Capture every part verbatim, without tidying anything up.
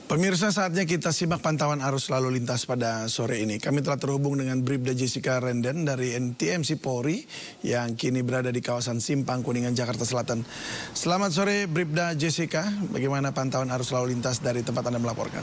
Pemirsa, saatnya kita simak pantauan arus lalu lintas pada sore ini. Kami telah terhubung dengan Bribda Jessica Renden dari N T M C Polri yang kini berada di kawasan Simpang Kuningan, Jakarta Selatan. Selamat sore Bribda Jessica, bagaimana pantauan arus lalu lintas dari tempat Anda melaporkan?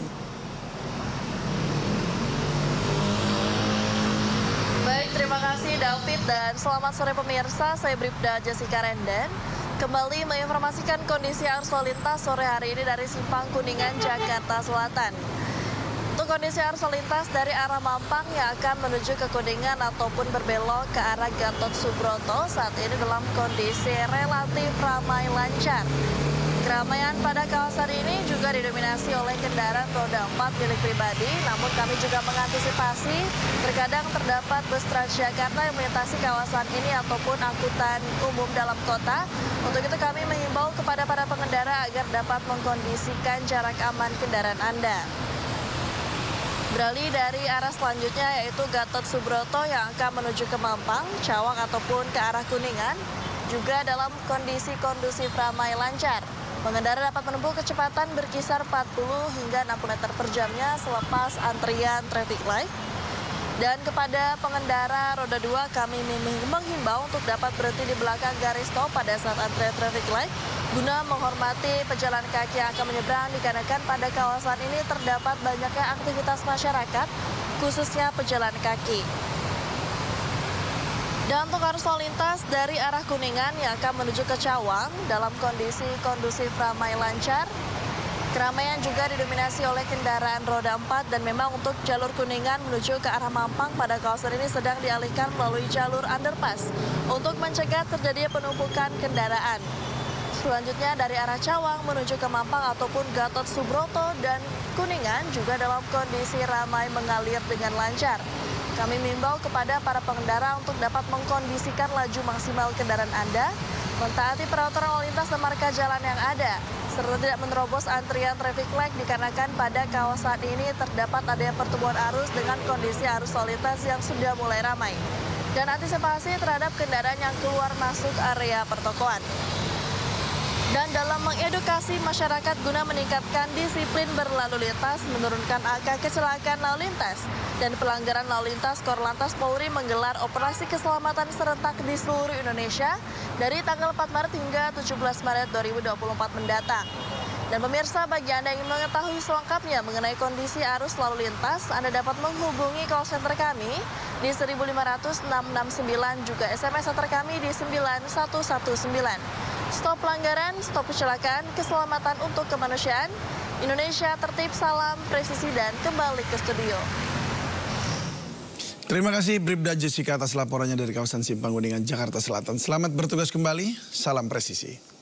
Baik, terima kasih David dan selamat sore pemirsa, saya Bribda Jessica Renden. Kembali menginformasikan kondisi arus lalu lintas sore hari ini dari Simpang Kuningan, Jakarta Selatan. Untuk kondisi arus lalu lintas dari arah Mampang yang akan menuju ke Kuningan ataupun berbelok ke arah Gatot Subroto saat ini dalam kondisi relatif ramai lancar. Keramaian pada kawasan ini juga didominasi oleh kendaraan roda empat milik pribadi, namun kami juga mengantisipasi terkadang terdapat bus Transjakarta yang melintasi kawasan ini ataupun angkutan umum dalam kota. Untuk itu kami mengimbau kepada para pengendara agar dapat mengkondisikan jarak aman kendaraan Anda. Beralih dari arah selanjutnya yaitu Gatot Subroto yang akan menuju ke Mampang, Cawang ataupun ke arah Kuningan, juga dalam kondisi kondusif ramai lancar. Pengendara dapat menempuh kecepatan berkisar empat puluh hingga enam puluh meter per jamnya selepas antrian traffic light. Dan kepada pengendara roda dua kami menghimbau untuk dapat berhenti di belakang garis stop pada saat antrian traffic light guna menghormati pejalan kaki yang akan menyeberang dikarenakan pada kawasan ini terdapat banyaknya aktivitas masyarakat khususnya pejalan kaki. Dan untuk arus lalu lintas dari arah Kuningan yang akan menuju ke Cawang dalam kondisi kondusif ramai lancar. Keramaian juga didominasi oleh kendaraan roda empat dan memang untuk jalur Kuningan menuju ke arah Mampang pada kawasan ini sedang dialihkan melalui jalur underpass untuk mencegah terjadinya penumpukan kendaraan. Selanjutnya dari arah Cawang menuju ke Mampang ataupun Gatot Subroto dan Kuningan juga dalam kondisi ramai mengalir dengan lancar. Kami mengimbau kepada para pengendara untuk dapat mengkondisikan laju maksimal kendaraan Anda, mentaati peraturan lalu lintas dan marka jalan yang ada, serta tidak menerobos antrian traffic light dikarenakan pada kawasan ini terdapat adanya pertumbuhan arus dengan kondisi arus lalu lintas yang sudah mulai ramai. Dan antisipasi terhadap kendaraan yang keluar masuk area pertokoan. Dan dalam mengedukasi masyarakat guna meningkatkan disiplin berlalu lintas, menurunkan angka kecelakaan lalu lintas, dan pelanggaran lalu lintas, Korlantas Polri menggelar operasi keselamatan serentak di seluruh Indonesia dari tanggal empat Maret hingga tujuh belas Maret dua ribu dua puluh empat mendatang. Dan pemirsa, bagi Anda yang ingin mengetahui selengkapnya mengenai kondisi arus lalu lintas, Anda dapat menghubungi call center kami di seribu lima ratus enam enam sembilan, juga S M S center kami di sembilan satu satu sembilan. Stop pelanggaran, stop kecelakaan, keselamatan untuk kemanusiaan. Indonesia tertib, salam presisi dan kembali ke studio. Terima kasih Bribda Jessica atas laporannya dari kawasan Simpang Kuningan, Jakarta Selatan. Selamat bertugas kembali, salam presisi.